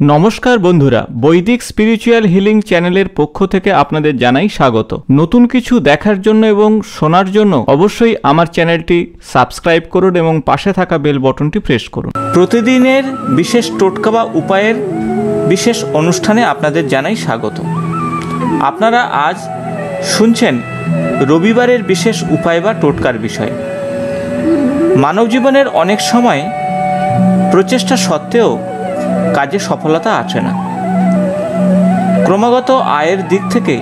নমস্কার বন্ধুরা, বৈদিক স্পিরিচুয়াল হিলিং চ্যানেলের পক্ষ থেকে আপনাদের জানাই স্বাগত। নতুন কিছু দেখার জন্য এবং শোনার জন্য অবশ্যই আমার চ্যানেলটি সাবস্ক্রাইব করুন এবং পাশে থাকা বেল বটনটি প্রেস করুন। প্রতিদিনের বিশেষ টোটকা বা উপায়ের বিশেষ অনুষ্ঠানে আপনাদের জানাই স্বাগত। আপনারা আজ শুনছেন রবিবারের বিশেষ উপায় বা টোটকার বিষয়। মানব জীবনের অনেক সময় প্রচেষ্টা সত্ত্বেও কাজে সফলতা আসে না। ক্রমাগত আয়ের দিক থেকে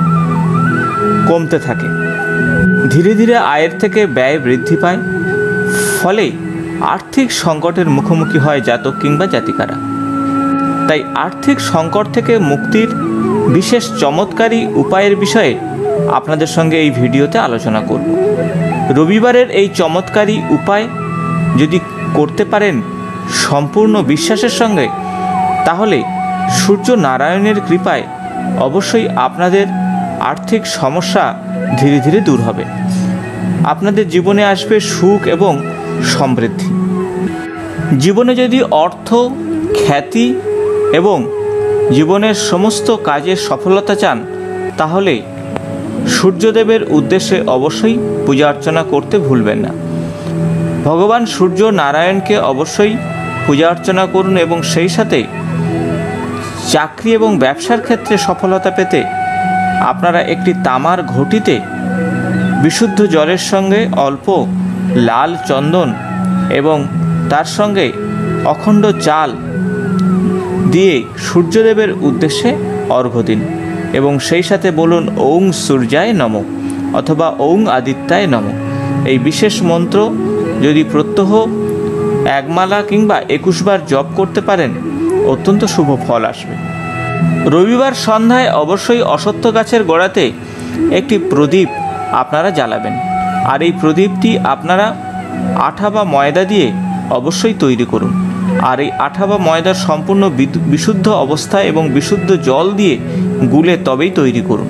কমতে থাকে, ধীরে ধীরে আয়ের থেকে ব্যয় বৃদ্ধি পায়, ফলে আর্থিক সংকটের মুখোমুখি হয় জাতক কিংবা জাতিকারা। তাই আর্থিক সংকট থেকে মুক্তির বিশেষ চমৎকারী উপায়ের বিষয়ে আপনাদের সঙ্গে এই ভিডিওতে আলোচনা করব। রবিবারের এই চমৎকারী উপায় যদি করতে পারেন সম্পূর্ণ বিশ্বাসের সঙ্গে, তাহলে সূর্য নারায়ণের কৃপায় অবশ্যই আপনাদের আর্থিক সমস্যা ধীরে ধীরে দূর হবে। আপনাদের জীবনে আসবে সুখ এবং সমৃদ্ধি। জীবনে যদি অর্থ, খ্যাতি এবং জীবনের সমস্ত কাজের সফলতা চান, তাহলে সূর্যদেবের উদ্দেশ্যে অবশ্যই পূজা অর্চনা করতে ভুলবেন না। ভগবান সূর্য নারায়ণকে অবশ্যই পূজা অর্চনা করুন এবং সেই সাথে চাকরি এবং ব্যবসার ক্ষেত্রে সফলতা পেতে আপনারা একটি তামার ঘটিতে বিশুদ্ধ জলের সঙ্গে অল্প লাল চন্দন এবং তার সঙ্গে অখণ্ড চাল দিয়ে সূর্যদেবের উদ্দেশ্যে অর্ঘ্য দিন এবং সেই সাথে বলুন ওং সূর্যায় নমঃ অথবা ওং আদিত্যায় নমঃ। এই বিশেষ মন্ত্র যদি প্রত্যহ একমালা কিংবা 21 বার জপ করতে পারেন, অত্যন্ত শুভ ফল আসবে। রবিবার সন্ধ্যায় অবশ্যই অশ্বত্থ গাছের গোড়াতে একটি প্রদীপ আপনারা জ্বালাবেন, আর এই প্রদীপটি আপনারা আঠা বা ময়দা দিয়ে অবশ্যই তৈরি করুন। আর এই আঠা বা ময়দার সম্পূর্ণ বিশুদ্ধ অবস্থায় এবং বিশুদ্ধ জল দিয়ে গুলে তবেই তৈরি করুন।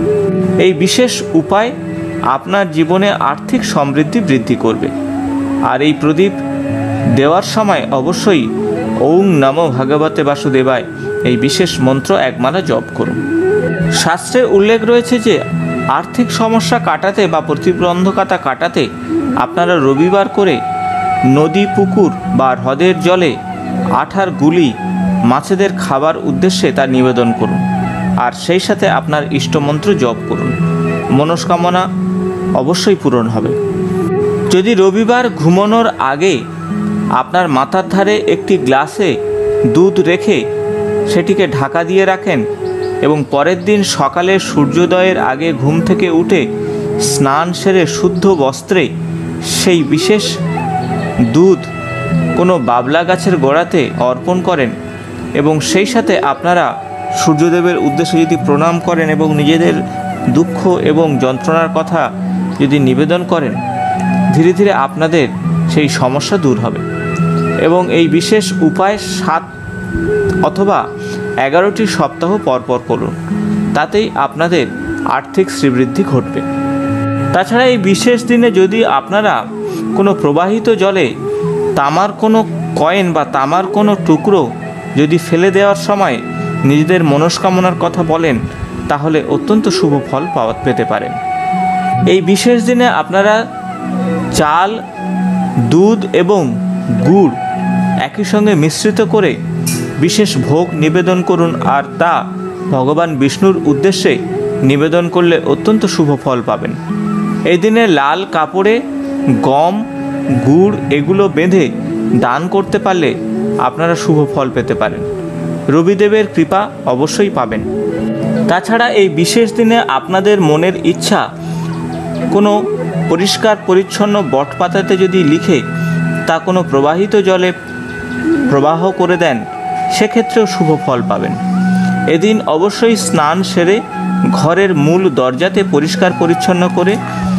এই বিশেষ উপায় আপনার জীবনে আর্থিক সমৃদ্ধি বৃদ্ধি করবে। আর এই প্রদীপ দেওয়ার সময় অবশ্যই ওং নমো ভগবতে বাসুদেবায় এই বিশেষ মন্ত্র একমালা জপ করুন। শাস্ত্রে উল্লেখ রয়েছে যে আর্থিক সমস্যা কাটাতে বা প্রতিবন্ধকতা কাটাতে আপনারা রবিবার করে নদী, পুকুর বা হ্রদের জলে আঠার গুলি মাছেদের খাবার উদ্দেশ্যে তা নিবেদন করুন, আর সেই সাথে আপনার ইষ্টমন্ত্র জপ করুন। মনস্কামনা অবশ্যই পূরণ হবে। যদি রবিবার ঘুমানোর আগে আপনার মাথার ধারে একটি গ্লাসে দুধ রেখে সেটিকে ঢাকা দিয়ে রাখেন এবং পরের দিন সকালে সূর্যোদয়ের আগে ঘুম থেকে উঠে স্নান সেরে শুদ্ধ বস্ত্রে সেই বিশেষ দুধ কোনো বাবলা গাছের গোড়াতে অর্পণ করেন এবং সেই সাথে আপনারা সূর্যদেবের উদ্দেশ্যে যদি প্রণাম করেন এবং নিজেদের দুঃখ এবং যন্ত্রণার কথা যদি নিবেদন করেন, ধীরে ধীরে আপনাদের সেই সমস্যা দূর হবে। এবং এই বিশেষ উপায় 7 অথবা 11টি সপ্তাহ পরপর করুন, তাতেই আপনাদের আর্থিক শ্রীবৃদ্ধি ঘটবে। তাছাড়া এই বিশেষ দিনে যদি আপনারা কোনো প্রবাহিত জলে তামার কোনো কয়েন বা তামার কোনো টুকরো যদি ফেলে দেওয়ার সময় নিজেদের মনস্কামনার কথা বলেন, তাহলে অত্যন্ত শুভ ফল পেতে পারেন। এই বিশেষ দিনে আপনারা চাল, দুধ এবং গুড় একই সঙ্গে মিশ্রিত করে বিশেষ ভোগ নিবেদন করুন, আর তা ভগবান বিষ্ণুর উদ্দেশ্যে নিবেদন করলে অত্যন্ত শুভ ফল পাবেন। এই দিনে লাল কাপড়ে গম, গুড় এগুলো বেঁধে দান করতে পারলে আপনারা শুভ ফল পেতে পারেন। রবিদেবের কৃপা অবশ্যই পাবেন। তাছাড়া এই বিশেষ দিনে আপনাদের মনের ইচ্ছা কোনো পরিষ্কার পরিচ্ছন্ন বটপাতাতে যদি লিখে তা কোনো প্রবাহিত জলে প্রবাহ করে দেন, সেক্ষেত্রেও শুভ ফল পাবেন। এদিন অবশ্যই স্নান সেরে ঘরের মূল দরজাতে পরিষ্কার পরিচ্ছন্ন করে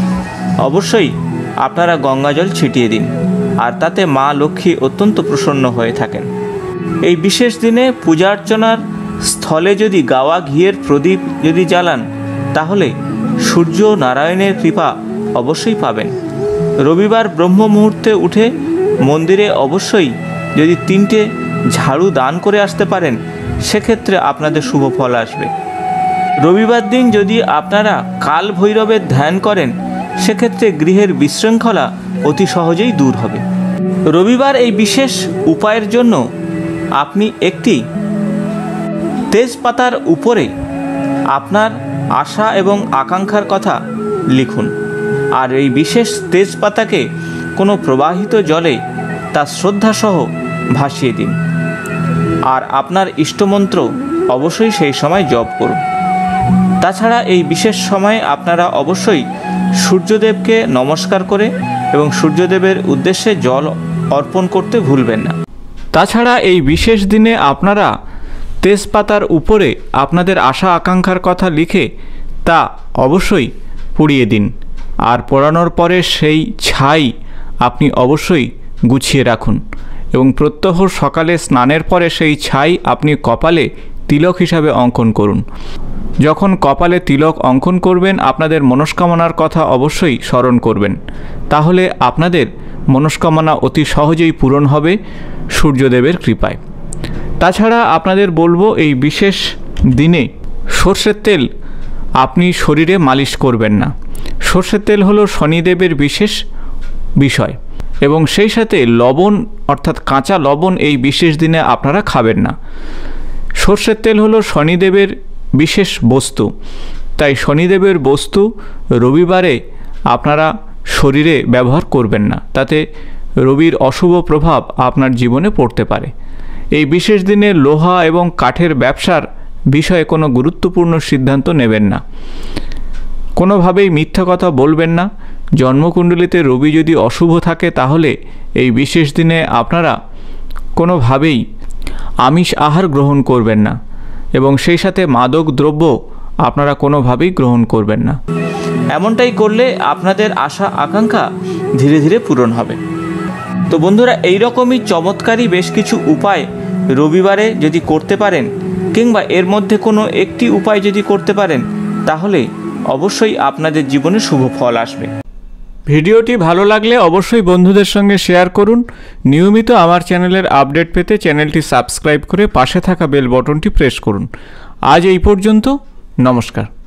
অবশ্যই আপনারা গঙ্গাজল ছিটিয়ে দিন, আর তাতে মা লক্ষ্মী অত্যন্ত প্রসন্ন হয়ে থাকেন। এই বিশেষ দিনে পূজা অর্চনার স্থলে যদি গাওয়া ঘিয়ের প্রদীপ যদি জ্বালান, তাহলে সূর্য নারায়ণের কৃপা অবশ্যই পাবেন। রবিবার ব্রহ্ম মুহূর্তে উঠে মন্দিরে অবশ্যই যদি 3টে ঝাড়ু দান করে আসতে পারেন, সেক্ষেত্রে আপনাদের শুভ ফল আসবে। রবিবার দিন যদি আপনারা কাল ভৈরবের ধ্যান করেন, সেক্ষেত্রে গৃহের বিশৃঙ্খলা অতি সহজেই দূর হবে। রবিবার এই বিশেষ উপায়ের জন্য আপনি একটি তেজপাতার উপরে আপনার আশা এবং আকাঙ্ক্ষার কথা লিখুন, আর এই বিশেষ তেজপাতাকে কোনো প্রবাহিত জলে তা শ্রদ্ধাসহ ভাসিয়ে দিন, আর আপনার ইষ্টমন্ত্র অবশ্যই সেই সময় জপ করুন। তাছাড়া এই বিশেষ সময়ে আপনারা অবশ্যই সূর্যদেবকে নমস্কার করে এবং সূর্যদেবের উদ্দেশ্যে জল অর্পণ করতে ভুলবেন না। তাছাড়া এই বিশেষ দিনে আপনারা তেজপাতার উপরে আপনাদের আশা আকাঙ্ক্ষার কথা লিখে তা অবশ্যই পুড়িয়ে দিন, আর পোড়ানোর পরে সেই ছাই আপনি অবশ্যই গুছিয়ে রাখুন এবং প্রত্যহ সকালে স্নানের পরে সেই ছাই আপনি কপালে তিলক হিসাবে অঙ্কন করুন। যখন কপালে তিলক অঙ্কন করবেন, আপনাদের মনস্কামনার কথা অবশ্যই স্মরণ করবেন, তাহলে আপনাদের মনস্কামনা অতি সহজেই পূরণ হবে সূর্যদেবের কৃপায়। তাছাড়া আপনাদের বলবো, এই বিশেষ দিনে সর্ষের তেল আপনি শরীরে মালিশ করবেন না। সর্ষের তেল হলো শনিদেবের বিশেষ বিষয়, এবং সেই সাথে লবণ অর্থাৎ কাঁচা লবণ এই বিশেষ দিনে আপনারা খাবেন না। সর্ষের তেল হলো শনিদেবের বিশেষ বস্তু, তাই শনিদেবের বস্তু রবিবারে আপনারা শরীরে ব্যবহার করবেন না, তাতে রবির অশুভ প্রভাব আপনার জীবনে পড়তে পারে। এই বিশেষ দিনে লোহা এবং কাঠের ব্যবসার বিষয়ে কোনো গুরুত্বপূর্ণ সিদ্ধান্ত নেবেন না। কোনোভাবেই মিথ্যা কথা বলবেন না। জন্মকুণ্ডলিতে রবি যদি অশুভ থাকে, তাহলে এই বিশেষ দিনে আপনারা কোনোভাবেই আমিষ আহার গ্রহণ করবেন না, এবং সেই সাথে মাদক দ্রব্য আপনারা কোনোভাবেই গ্রহণ করবেন না। এমনটাই করলে আপনাদের আশা আকাঙ্ক্ষা ধীরে ধীরে পূরণ হবে। তো বন্ধুরা, এইরকমই চমৎকারী বেশ কিছু উপায় রবিবারে যদি করতে পারেন, কিংবা এর মধ্যে কোনো একটি উপায় যদি করতে পারেন, তাহলে অবশ্যই আপনাদের জীবনে শুভ ফল আসবে। ভিডিওটি ভালো লাগলে অবশ্যই বন্ধুদের সঙ্গে শেয়ার করুন। নিয়মিত আমার চ্যানেলের আপডেট পেতে চ্যানেলটি সাবস্ক্রাইব করে পাশে থাকা বেল বটনটি প্রেস করুন। আজ এই পর্যন্ত, নমস্কার।